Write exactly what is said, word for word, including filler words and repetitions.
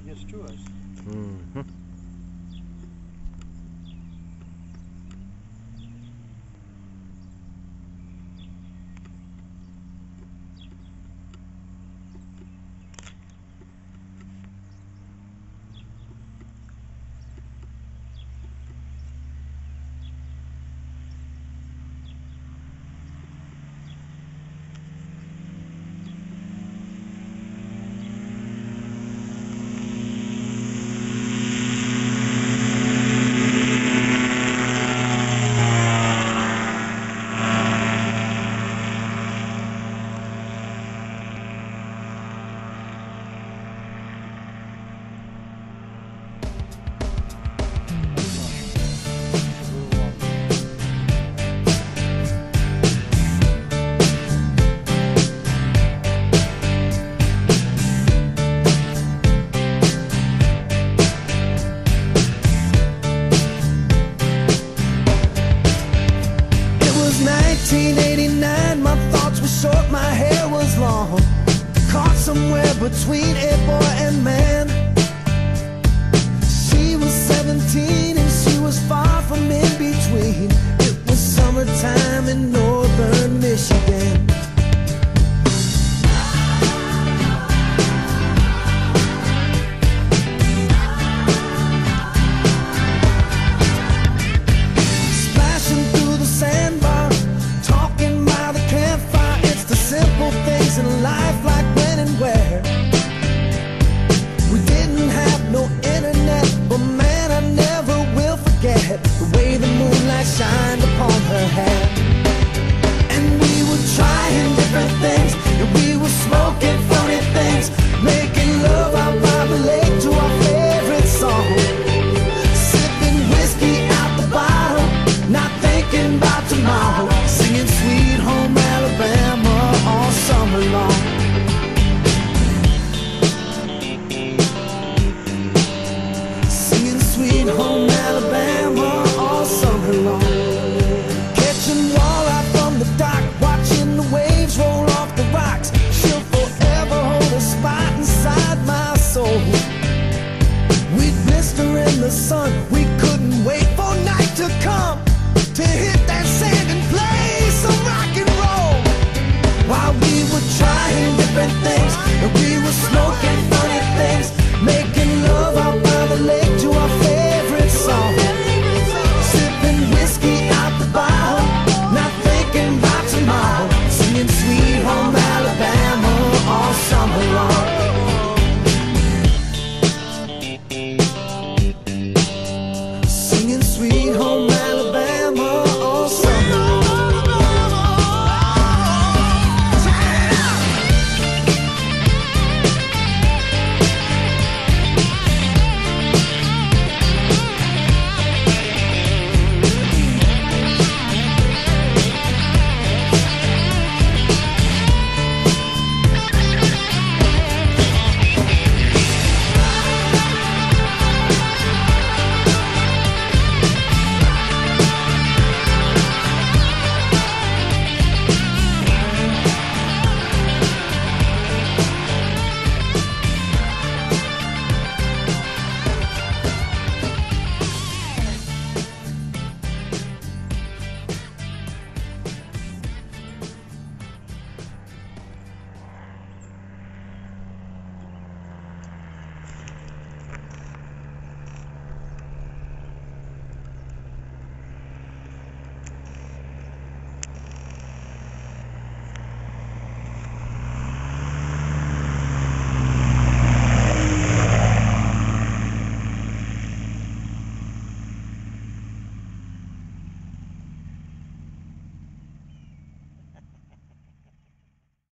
it gets to us. Mm-hmm. nineteen eighty-nine, my thoughts were short, my hair was long, caught somewhere between a boy and man. She was seventeen and she was far from in between. It was summertime in northern Michigan. In life, like when and where. We didn't have no internet, but man, I never will forget the way the moonlight shined upon her hair. And we were trying different things, and we were smoking funny things, making love out by the lake to our favorite song, sipping whiskey out the bottle, not thinking about tomorrow.